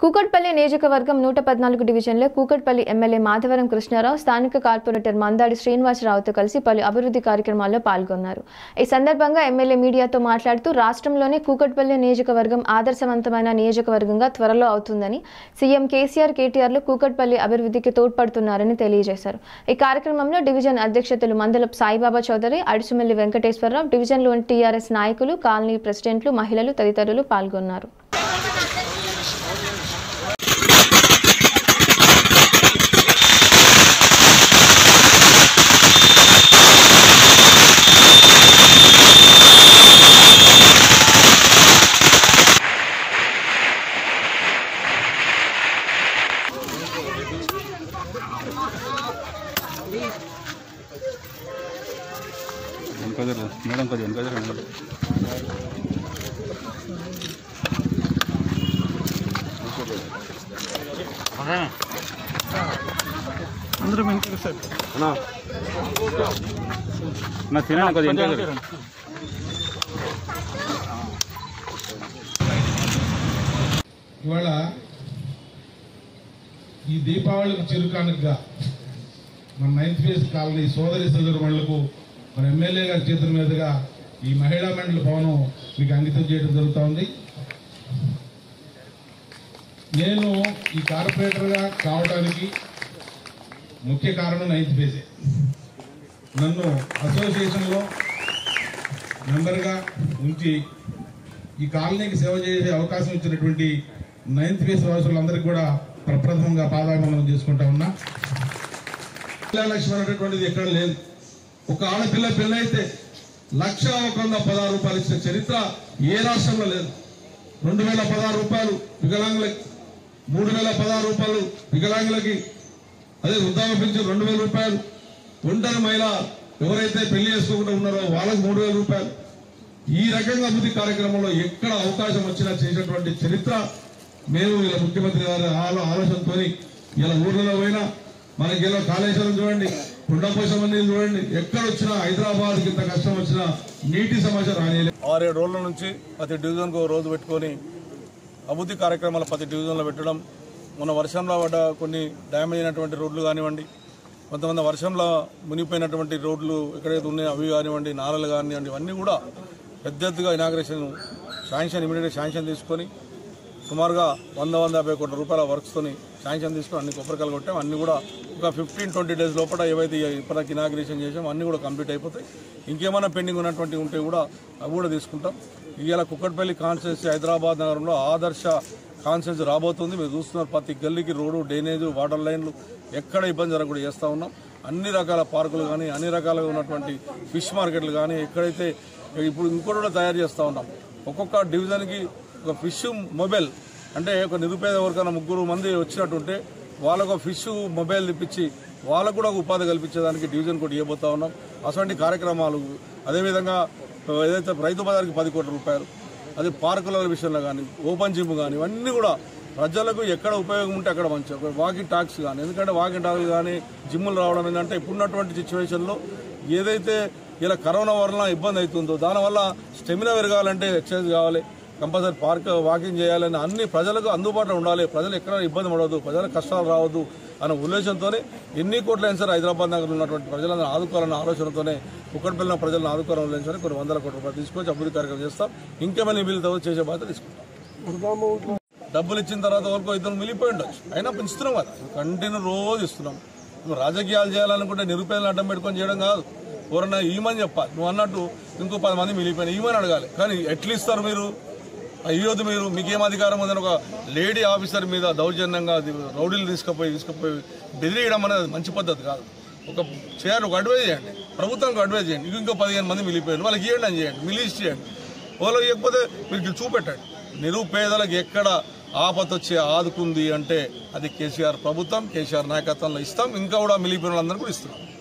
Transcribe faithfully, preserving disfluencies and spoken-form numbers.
కూకట్పల్లి నియోజకవర్గం నూట పద్నాలుగు డివిజన్లో కూకట్పల్లి ఎమ్మెల్యే మాధవరం కృష్ణారావు స్థానిక కార్పొరేటర్ మందాడి శ్రీనివాసరావుతో కలిసి పలు అభివృద్ధి కార్యక్రమాల్లో పాల్గొన్నారు. ఈ సందర్భంగా ఎమ్మెల్యే మీడియాతో మాట్లాడుతూ రాష్ట్రంలోనే కూకట్పల్లి నియోజకవర్గం ఆదర్శవంతమైన నియోజకవర్గంగా త్వరలో అవుతుందని, సీఎం కేసీఆర్ కేటీఆర్లు కూకట్పల్లి అభివృద్ధికి తోడ్పడుతున్నారని తెలియజేశారు. ఈ కార్యక్రమంలో డివిజన్ అధ్యక్షులు మందలపు సాయిబాబా చౌదరి, అడిసిమెల్లి వెంకటేశ్వరరావు, డివిజన్లోని టీఆర్ఎస్ నాయకులు, కాలనీ ప్రెసిడెంట్లు, మహిళలు తదితరులు పాల్గొన్నారు. మేడం కొద్దిగా వెనక జరగండి. అందరూ వెనక సార్ నా తినాలి కొద్దిగా వెనక జరగండి. ఇవాళ ఈ దీపావళికి చిరుకానుకగా మన నైన్త్ ఫేజ్ కాలనీ సోదరి సోదరులకు మన ఎమ్మెల్యే గారి చేతుల మీదుగా ఈ మహిళా మండలి భవనం మీకు అంకితం చేయడం జరుగుతూ ఉంది. నేను ఈ కార్పొరేటర్గా కావడానికి ముఖ్య కారణం నైన్త్ ఫేజే. నన్ను అసోసియేషన్లో మెంబర్గా ఉంచి ఈ కాలనీకి సేవ చేసే అవకాశం ఇచ్చినటువంటి నైన్త్ ఫేజ్ వాసులందరికీ కూడా ప్రప్రథమంగా పాదాభివందనం చేసుకుంటా ఉన్నా. లక్ష్యం అనేటువంటిది ఎక్కడ లేదు. ఒక ఆడపిల్ల పిల్ల అయితే లక్ష ఒక వంద పదహారు రూపాయలు ఇచ్చిన చరిత్ర ఏ రాష్ట్రంలో లేదు. రెండు వేల పదహారు రూపాయలు వికలాంగులకి, మూడు వేల పదహారు రూపాయలు వికలాంగులకి, అదే వృద్ధాప్య పెన్షన్ రెండు వేల రూపాయలు, ఒంటరి మహిళ ఎవరైతే పెళ్లి చేసుకోకుండా ఉన్నారో వాళ్ళకి మూడు వేల రూపాయలు. ఈ రకంగా అభివృద్ధి కార్యక్రమంలో ఎక్కడ అవకాశం వచ్చినా చేసినటువంటి చరిత్ర మేము ఇలా ముఖ్యమంత్రి గారి ఆలోచనతో ఇలా ఊర్లలో పోయినా మనకి ఇలా కాళేశ్వరం చూడండి, కుండపోసం నీళ్ళు చూడండి, ఎక్కడ వచ్చినా హైదరాబాద్ ఇంత కష్టం వచ్చినా నీటి సమస్య రానిలే. ఆరేడు రోజుల నుంచి ప్రతి డివిజన్కు రోజు పెట్టుకొని అభివృద్ధి కార్యక్రమాలు ప్రతి డివిజన్లో పెట్టడం, మొన్న వర్షంలో పడ్డ కొన్ని డ్యామేజ్ అయినటువంటి రోడ్లు కానివ్వండి, కొంతమంది వర్షంలో మునిగిపోయినటువంటి రోడ్లు ఎక్కడైతే ఉన్నాయో అవి కానివ్వండి, నాలలు కానివ్వండి, ఇవన్నీ కూడా పెద్ద ఎత్తుగా ఇనాగ్రేషన్ శాంక్షన్ ఇమీడియట్గా శాంక్షన్ తీసుకొని సుమారుగా వంద వంద యాభై కోట్ల రూపాయల వర్క్స్తోని శాంక్షన్ తీసుకొని అన్ని కొబ్బరికాయలు కొట్టాం. అన్ని కూడా ఒక ఫిఫ్టీన్ ట్వంటీ డేస్ లోపల ఏవైతే ఇప్పటికి ఇనాగ్రేషన్ చేసామో అన్నీ కూడా కంప్లీట్ అయిపోతాయి. ఇంకేమైనా పెండింగ్ ఉన్నటువంటి ఉంటే కూడా అవి కూడా తీసుకుంటాం. ఇవాళ కుక్కట్పల్లి కాన్స్టిట్యున్సీ హైదరాబాద్ నగరంలో ఆదర్శ కాన్స్టిట్యున్సీ రాబోతుంది. మీరు చూస్తున్నారు, ప్రతి గల్లీకి రోడ్డు, డ్రైనేజ్, వాటర్ లైన్లు ఎక్కడ ఇబ్బంది జరగకుండా చేస్తూ ఉన్నాం. అన్ని రకాల పార్కులు కానీ, అన్ని రకాలుగా ఉన్నటువంటి ఫిష్ మార్కెట్లు కానీ, ఎక్కడైతే ఇప్పుడు ఇంకోటి కూడా తయారు చేస్తూ ఉన్నాం. ఒక్కొక్క డివిజన్కి ఒక ఫిష్ మొబైల్, అంటే ఒక నిరుపేద ఎవరికైనా ముగ్గురు మంది వచ్చినట్టుంటే వాళ్ళకు ఫిష్ మొబైల్ తెప్పించి వాళ్ళకు కూడా ఉపాధి కల్పించేదానికి డివిజన్ కూడా ఇవ్వబోతా ఉన్నాం. అటువంటి కార్యక్రమాలు, అదేవిధంగా ఏదైతే రైతు బజార్కి పది కోట్ల రూపాయలు, అది పార్కుల విషయంలో కానీ, ఓపెన్ జిమ్ కానీ, ఇవన్నీ కూడా ప్రజలకు ఎక్కడ ఉపయోగం ఉంటే అక్కడ మంచిగా వాకింగ్ టాక్స్ కానీ, ఎందుకంటే వాకింగ్ టాక్స్ కానీ జిమ్ములు రావడం ఏంటంటే ఇప్పుడున్నటువంటి సిచ్యువేషన్లో ఏదైతే ఇలా కరోనా వలన ఇబ్బంది అవుతుందో దానివల్ల స్టెమినా పెరగాలంటే ఎక్సర్సైజ్ కావాలి, కంపల్సరీ పార్క్ వాకింగ్ చేయాలని అన్ని ప్రజలకు అందుబాటులో ఉండాలి, ప్రజలు ఎక్కడ ఇబ్బంది పడవద్దు, ప్రజలకు కష్టాలు రావద్దు అనే ఉద్దేశంతోనే ఎన్ని కోట్లైనా సరే హైదరాబాద్ నగరంలో ఉన్నటువంటి ప్రజలను ఆదుకోవాలన్న ఆలోచనతోనే కుక్కట్పల్లి ప్రజలను ఆదుకోవాలని సరే కొన్ని వందల కోట్ల రూపాయలు తీసుకొచ్చి అభివృద్ధి కార్యక్రమం చేస్తాం. ఇంకేమైనా మిగిలితే చేసే బాధ్యత తీసుకుంటాం. డబ్బులు ఇచ్చిన తర్వాత వరకు ఇద్దరు మిగిలిపోయి ఉండొచ్చు, అయినా పెంచుతున్నాం కదా, కంటిన్యూ రోజు ఇస్తున్నాం. నువ్వు రాజకీయాలు చేయాలనుకుంటే నిరుపేదలను అడ్డం పెట్టుకొని చేయడం కాదు. ఎవరన్నా ఈమని చెప్పాలి, నువ్వు అన్నట్టు ఇంకో పది మంది మిగిలిపోయినా ఈమని అడగాలి. కానీ ఎట్లా ఇస్తారు మీరు? అయ్యోది మీరు మీకేం అధికారం ఉందని ఒక లేడీ ఆఫీసర్ మీద దౌర్జన్యంగా రౌడీలు తీసుకుపోయి తీసుకుపోయి బెదిరియడం అనేది మంచి పద్ధతి కాదు. ఒక చేయాలి, ఒక అడ్వైజ్ చేయండి, ప్రభుత్వానికి అడ్వైజ్ చేయండి. ఇంకో పదిహేను మంది మిగిలిపోయారు, వాళ్ళకి ఇవ్వండి అని చేయండి, మిలిస్ చేయండి. వాళ్ళకి ఇవ్వకపోతే మీరు చూపెట్టండి. నిరుపేదలకు ఎక్కడ ఆపత వచ్చి ఆదుకుంది అంటే అది కేసీఆర్ ప్రభుత్వం, కేసీఆర్ నాయకత్వంలో ఇస్తాం. ఇంకా కూడా మిగిలిపోయిన వాళ్ళందరూ కూడా ఇస్తున్నాం.